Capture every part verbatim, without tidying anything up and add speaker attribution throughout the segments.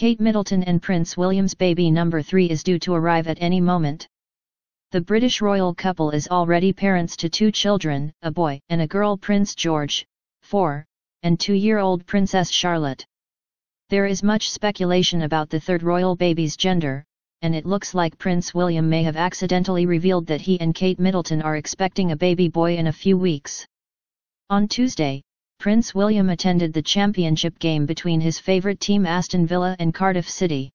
Speaker 1: Kate Middleton and Prince William's baby number three is due to arrive at any moment. The British royal couple is already parents to two children, a boy and a girl, Prince George, four, and two-year-old Princess Charlotte. There is much speculation about the third royal baby's gender, and it looks like Prince William may have accidentally revealed that he and Kate Middleton are expecting a baby boy in a few weeks. On Tuesday, Prince William attended the championship game between his favourite team Aston Villa and Cardiff City.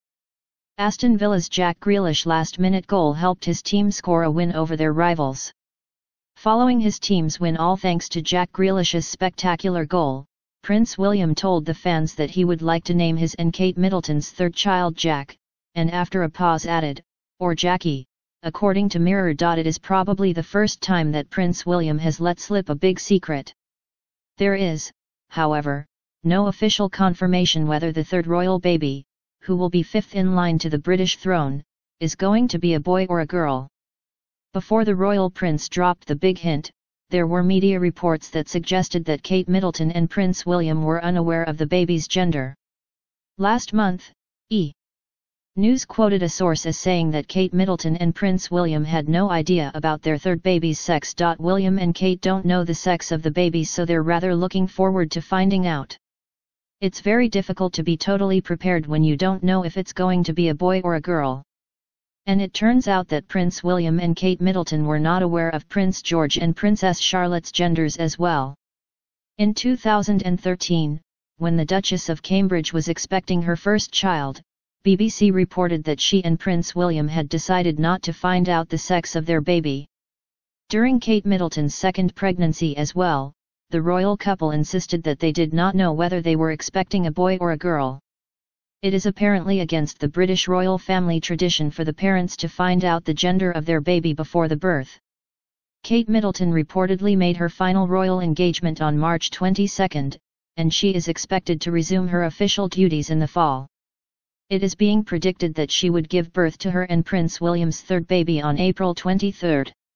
Speaker 1: Aston Villa's Jack Grealish last-minute goal helped his team score a win over their rivals. Following his team's win, all thanks to Jack Grealish's spectacular goal, Prince William told the fans that he would like to name his and Kate Middleton's third child Jack, and after a pause added, or Jackie. According to Mirror.It, is probably the first time that Prince William has let slip a big secret. There is, however, no official confirmation whether the third royal baby, who will be fifth in line to the British throne, is going to be a boy or a girl. Before the royal prince dropped the big hint, there were media reports that suggested that Kate Middleton and Prince William were unaware of the baby's gender. Last month, E! News quoted a source as saying that Kate Middleton and Prince William had no idea about their third baby's sex. William and Kate don't know the sex of the baby, so they're rather looking forward to finding out. It's very difficult to be totally prepared when you don't know if it's going to be a boy or a girl. And it turns out that Prince William and Kate Middleton were not aware of Prince George and Princess Charlotte's genders as well. In two thousand thirteen, when the Duchess of Cambridge was expecting her first child, B B C reported that she and Prince William had decided not to find out the sex of their baby. During Kate Middleton's second pregnancy as well, the royal couple insisted that they did not know whether they were expecting a boy or a girl. It is apparently against the British royal family tradition for the parents to find out the gender of their baby before the birth. Kate Middleton reportedly made her final royal engagement on March twenty-second, and she is expected to resume her official duties in the fall. It is being predicted that she would give birth to her and Prince William's third baby on April twenty-third.